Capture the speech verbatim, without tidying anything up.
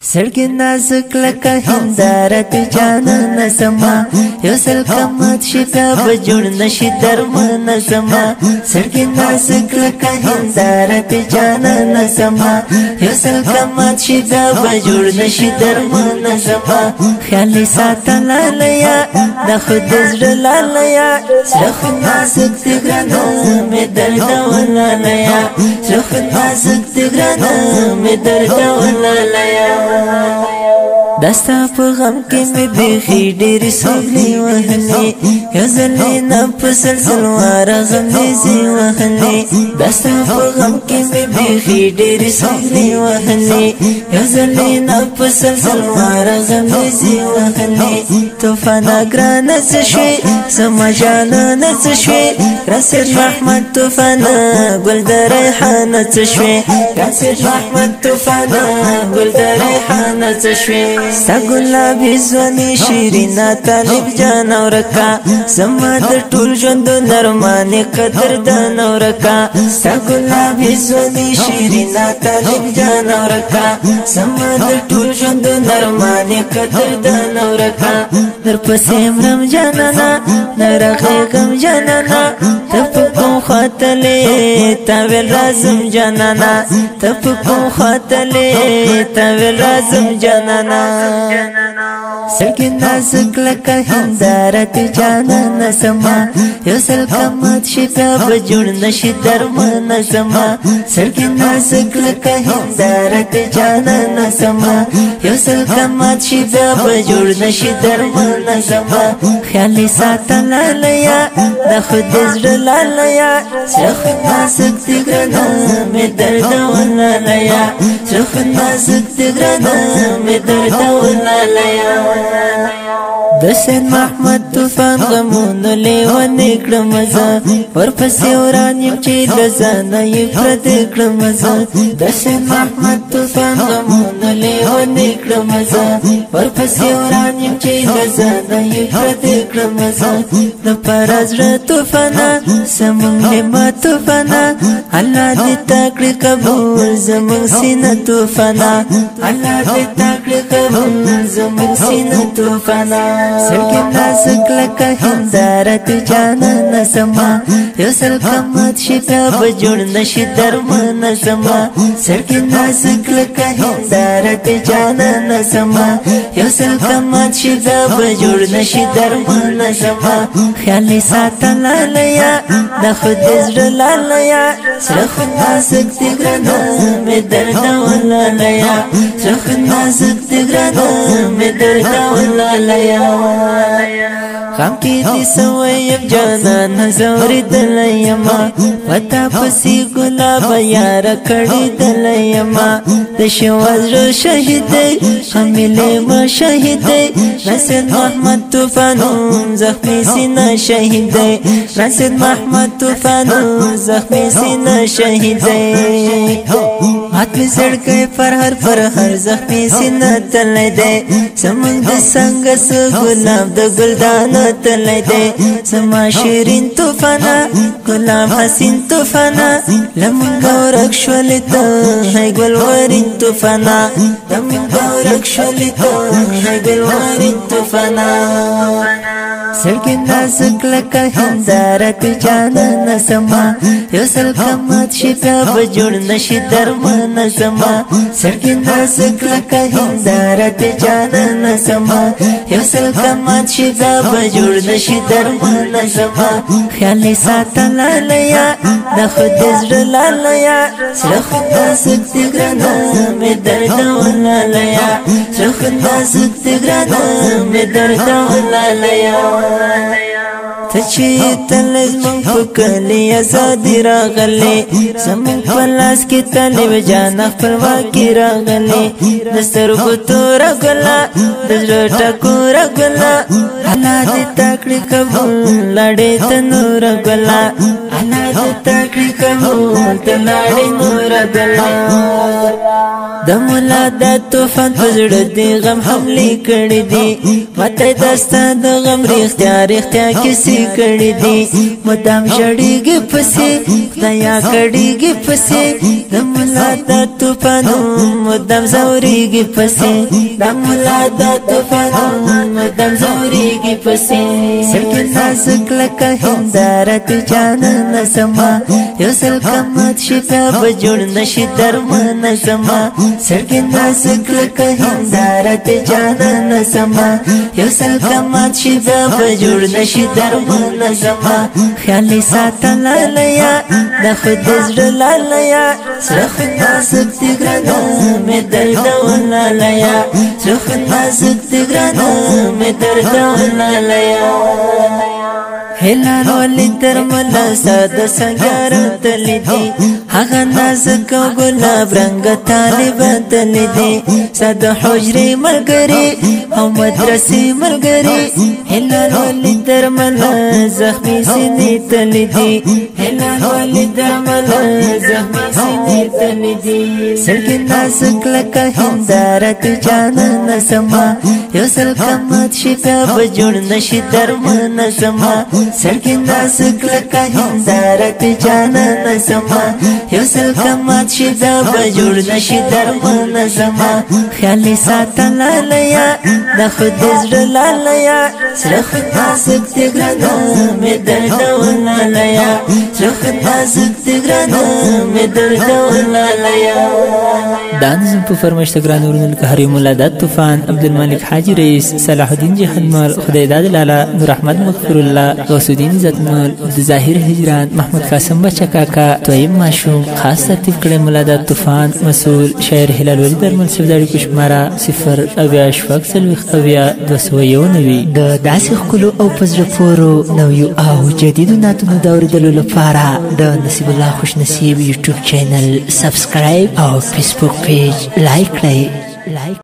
سړګي نازک لکه هنداره ته جانان زما یو سل کمت شي په جوړ نشي درمن زما سړګي نازک لکه هنداره ته جانان زما یو سل کمت شي په جوړ نشي درمن زما خیال ساتل لیا د خود زړه لیا سړخ نازک تګرانه مې درد ولا لیا سړخ نازک تګرانه مې درد ولا لیا دستا په غم کې مې بيخي ډېر سولې وهلې یو ځلې نه په سلسل وار غم دې زی وهلې دستا په غم کې مې بيخي ډېر سولې وهلې یو ځلې نه په سلسل وار غم دې زی وهلې طوفان ګران څه شي سما جان نه څه شي رسید محمد طوفان ګل د ریحان څه شي رسید محمد طوفان ګل د ریحان څه شي ستا ګلابي ځواني شیرینا طالب جان اورکا زما د ټول ژوند نرمانه قدر دان اورکا ستا ګلابي ځواني شیرینا طالب جان اورکا زما د ټول ژوند نرمانه قدر دان اورکا در پسې مرم جانانا نرغه غم جانانا تپ کوم خاطلې تا ول رازم جانانا تپ کوم خاطلې تا ول رازم جانانا سړګي نازک لکه هنداره ته جانان زما یو سل کمت شي په جوړ نشي درمن زما سړګي نازک لکه هنداره ته جانان زما یو سل کمت شي په جوړ نشي درمن زما خیال ساتل لیا د خود زړه لیا سړخ نازک تګرانه مې درد ولا لیا سړخ نازک تګرانه مې درد ولا لیا د سید محمد طوفان غمون لیوان کړم زه ورپسې وران یم چې د ځانه یې پرد کړم زه د سید محمد طوفان غمون لیوان کړم زه ورپسې وران یم چې د ځانه یې پرد کړم زه د پرزړه طوفانه سمون همت طوفانه الله دې تکړه قبول زمون سینه طوفانه الله دې تکړه قبول زمون سینه طوفانه سړګي نازک لکه هنداره ته جانان زما یو سل کمت شي په جوړ نشي درمن زما سړګي نازک لکه هنداره ته جانان زما یو سل کمت شي په جوړ نشي درمن زما خیال ساتل لیا د خود زړه لیا سړخ نازک تګرانه مې درد ولا لیا سړخ نازک تګرانه مې درد ولا لیا غم کې دې سویم جانان زوري دلایما پتا پسې ګلاب یار کړي دلایما د شوازر شهید حمله ما شهید رسید محمد طوفان زخمي سینا شهید رسید محمد طوفان زخمي سینا شهید هات می زړګي پر هر پر هر زخمي سینا تلای دې سمون د څنګه سو ګلاب د ګلدان تلای دې سما شیرین طوفانا ګلاب حسین طوفانا لمن ګورک شولت هي ګل ورین طوفانا لمن ګورک شولت هي ګل ورین طوفانا سړګي نازک لکه هنداره ته جانان زما یو سل کمت شي په جوړ نشي درمن زما سړګي نازک لکه هنداره ته جانان زما یو سل کمت شي په جوړ نشي درمن زما خیال ساتل لیا د خود زړه لیا سړخ نازک تګرانه مې درد ولا لیا سړخ نازک تګرانه مې درد ولا لیا ته چې تل زمون په کلی آزادي راغلې زمون په لاس کې طالب جان خپلواکي راغلې د سترګو تور ګلا د زړه ټکور ګلا الله دې تکړه قبول لړې ته نور ګلا انا د تکړه کوم تلاړې نور دلار د مولا د طوفان پزړه دی غم حمله کړې دي مته دستا د غم رښتیا رښتیا کیسې کړې دي مدام شړېږي پسې خدایا کړېږي پسې د مولا د طوفان مدام زورېږي پسې د مولا د طوفان مدام زورېږي پسې سړک نازک لکه هنداره ته جانان سما یو سل کمت شپه بجوړ نشي درمن سما سړک نازک لکه هنداره ته جانان سما یو سل کمت شپه بجوړ نشي درمن سما خیال ساتل لیا د خود زړه لیا سرخ نازک تګرانه مې درد ولالیا سرخ نازک تګرانه مې درد ولالیا هلال ولی در ملا ساد سنگار تلی دی هغه نازک او گلاب رنگ طالب تلی دی ساد حجری ملګری او مدرسې ملګری هلال ولی در ملا زخمی سینې تلی دی هلال ولی در ملا زخمی سینې تلی دی سړک نازک لکه هنداره ته جانان سما یو سل کمت شپه بجوړ نشي درمن سما سړک نازک لکه هنداره ته جانان سما یو سل کمت شپه بجوړ نشي درمن سما خیال ساتل لیا د خود زړه لیا سرخ نازک تګرانه مې درد ولالیا سرخ نازک تګرانه مې درد ولالیا دا نظم په فرمایش تګران ورنل که هری مولا د طوفان عبدالملک حاجی رئیس صلاح الدین جهانمل خدای داد لالا نور احمد مغفر الله غوث الدین عزتمل د ظاهر هجران محمود قاسم بچه کاکا تویم ماشوم خاص ترتیب کړی مولا د طوفان مسئول شاعر هلال ولی درمل سفداری کوشمارا صفر اویا شپږ څلوېښت اویا دوه سوه یو نوي د داسې ښکلو او په زړه پورو نویو او جدیدو نعتونو د اورېدلو لپاره د نصیب الله خوش نصیب یوټیوب چینل سبسکرایب او فیسبوک پیج لایک کړئ.